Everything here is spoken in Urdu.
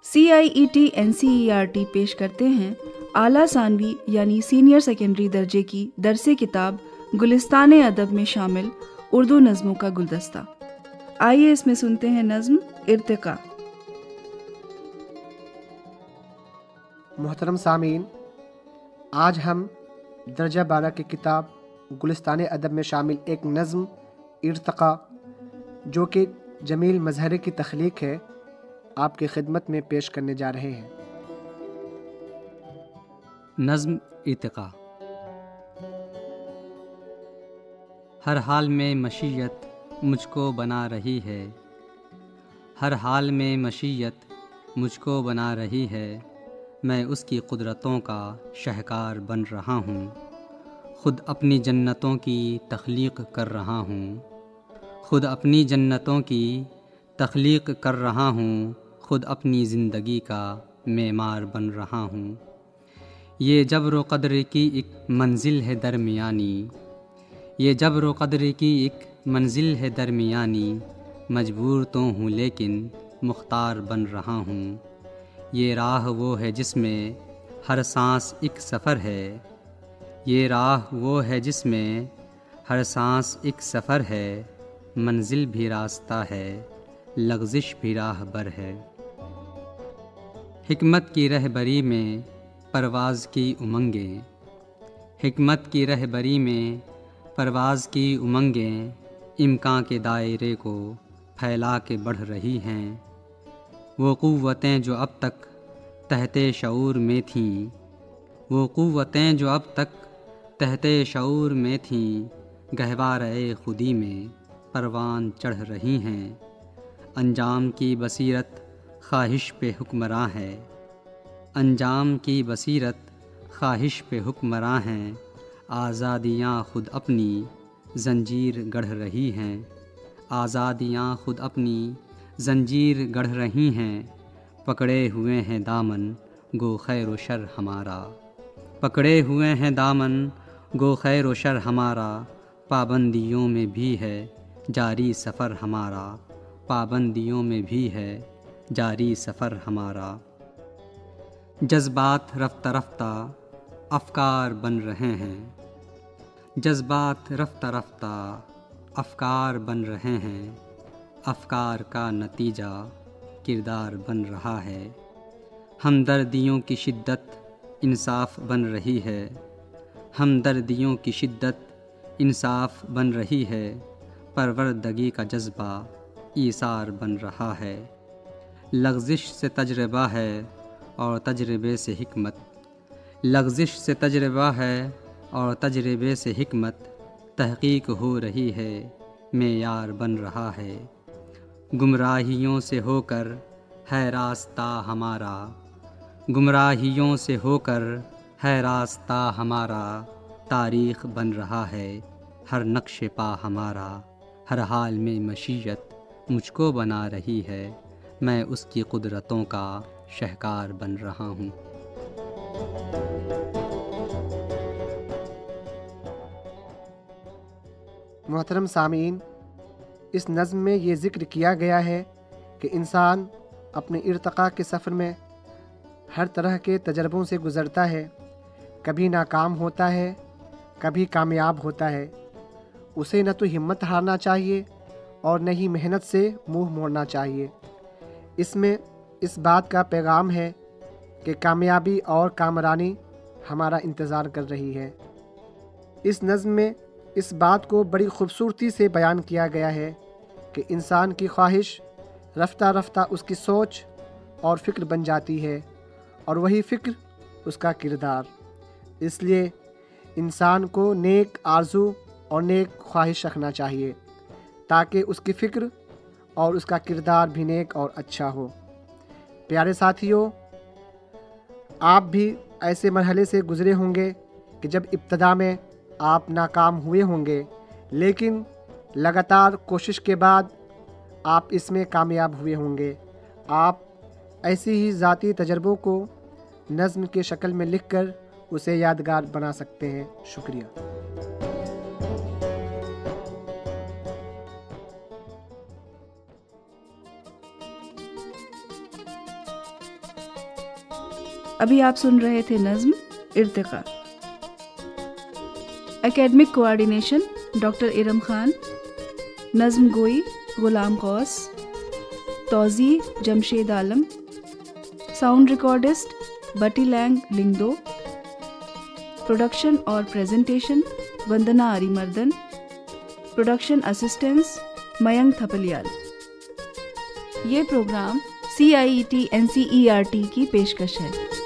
CIET-NCERT پیش کرتے ہیں اعلیٰ ثانوی یعنی سینئر سیکنڈری درجے کی درس کتاب گلستان ادب میں شامل اردو نظموں کا گلدستہ۔ آئیے اس میں سنتے ہیں نظم ارتقا۔ محترم سامعین، آج ہم درجہ 12 کی کتاب گلستان ادب میں شامل ایک نظم ارتقا جو کہ جمیل مظہری کی تخلیق ہے، آپ کی خدمت میں پیش کرنے جا رہے ہیں۔ نظم ارتقا۔ ہر حال میں مشیت مجھ کو بنا رہی ہے، ہر حال میں مشیت مجھ کو بنا رہی ہے، میں اس کی قدرتوں کا شہکار بن رہا ہوں، خود اپنی جنتوں کی تخلیق کر رہا ہوں، خود اپنی جنتوں کی تخلیق کر رہا ہوں، خود اپنی زندگی کا معمار بن رہا ہوں۔ یہ جبر و قدر کی ایک منزل ہے درمیانی، یہ جبر و قدر کی ایک منزل ہے درمیانی، مجبور تو ہوں لیکن مختار بن رہا ہوں۔ یہ راہ وہ ہے جس میں ہر سانس ایک سفر ہے، یہ راہ وہ ہے جس میں ہر سانس ایک سفر ہے، منزل بھی راستہ ہے، لغزش بھی راہ بر ہے۔ حکمت کی رہبری میں پرواز کی امنگیں، حکمت کی رہبری میں پرواز کی امنگیں، امکان کے دائرے کو پھیلا کے بڑھ رہی ہیں۔ وہ قوتیں جو اب تک تحت شعور میں تھیں، وہ قوتیں جو اب تک تحت شعور میں تھیں، گہوارۂ خودی میں پروان چڑھ رہی ہیں۔ انجام کی بصیرت خواہش پہ حکمراں ہے، انجام کی بصیرت خواہش پہ حکمراں ہیں، آزادیاں خود اپنی زنجیر گڑھ رہی ہیں، آزادیاں خود اپنی زنجیر گڑھ رہی ہیں، پکڑے ہوئے ہیں دامن گو خیر و شر ہمارا، پکڑے ہوئے ہیں دامن گو خیر و شر ہمارا، پابندیوں میں بھی ہے جاری سفر ہمارا، پابندیوں میں بھی ہے جاری سفر ہمارا۔ جذبات رفتہ رفتہ افکار بن رہے ہیں، جذبات رفتہ رفتہ افکار بن رہے ہیں، افکار کا نتیجہ کردار بن رہا ہے۔ ہمدردیوں کی شدت انصاف بن رہی ہے، ہمدردیوں کی شدت انصاف بن رہی ہے، پروردگی کا جذبہ ایثار بن رہا ہے۔ لغزش سے تجربہ ہے اور تجربے سے حکمت، لغزش سے تجربہ ہے اور تجربے سے حکمت، تحقیق ہو رہی ہے، معیار بن رہا ہے۔ گمراہیوں سے ہو کر ہے راستہ ہمارا، گمراہیوں سے ہو کر ہے راستہ ہمارا، تاریخ بن رہا ہے ہر نقش پا ہمارا، ہر حال میں مشیت مجھ کو بنا رہی ہے، میں اس کی قدرتوں کا شہکار بن رہا ہوں۔ محترم سامعین، اس نظم میں یہ ذکر کیا گیا ہے کہ انسان اپنے ارتقاء کے سفر میں ہر طرح کے تجربوں سے گزرتا ہے، کبھی ناکام ہوتا ہے، کبھی کامیاب ہوتا ہے۔ اسے نہ تو ہمت ہارنا چاہیے اور نہ ہی محنت سے منہ موڑنا چاہیے۔ اس میں اس بات کا پیغام ہے کہ کامیابی اور کامرانی ہمارا انتظار کر رہی ہے۔ اس نظم میں اس بات کو بڑی خوبصورتی سے بیان کیا گیا ہے کہ انسان کی خواہش رفتہ رفتہ اس کی سوچ اور فکر بن جاتی ہے، اور وہی فکر اس کا کردار۔ اس لیے انسان کو نیک آرزو اور نیک خواہش رکھنا چاہیے تاکہ اس کی فکر اور اس کا کردار بھی نیک اور اچھا ہو۔ پیارے ساتھیوں، آپ بھی ایسے مرحلے سے گزرے ہوں گے کہ جب ابتدا میں آپ ناکام ہوئے ہوں گے، لیکن لگاتار کوشش کے بعد آپ اس میں کامیاب ہوئے ہوں گے۔ آپ ایسی ہی ذاتی تجربوں کو نظم کے شکل میں لکھ کر اسے یادگار بنا سکتے ہیں۔ شکریہ۔ ابھی آپ سن رہے تھے نظم ارتقا. Academic coordination doctor Iram Khan. نظم گوئی غلام قوس. توزیع Jamshed Alam. Sound recordist Betty Leng Lyngdoh. Production اور presentation Vandana Ari Mardan. Production assistance Mayank Thapliyal. یہ پروگرام CIET NCERT کی پیشکش ہے.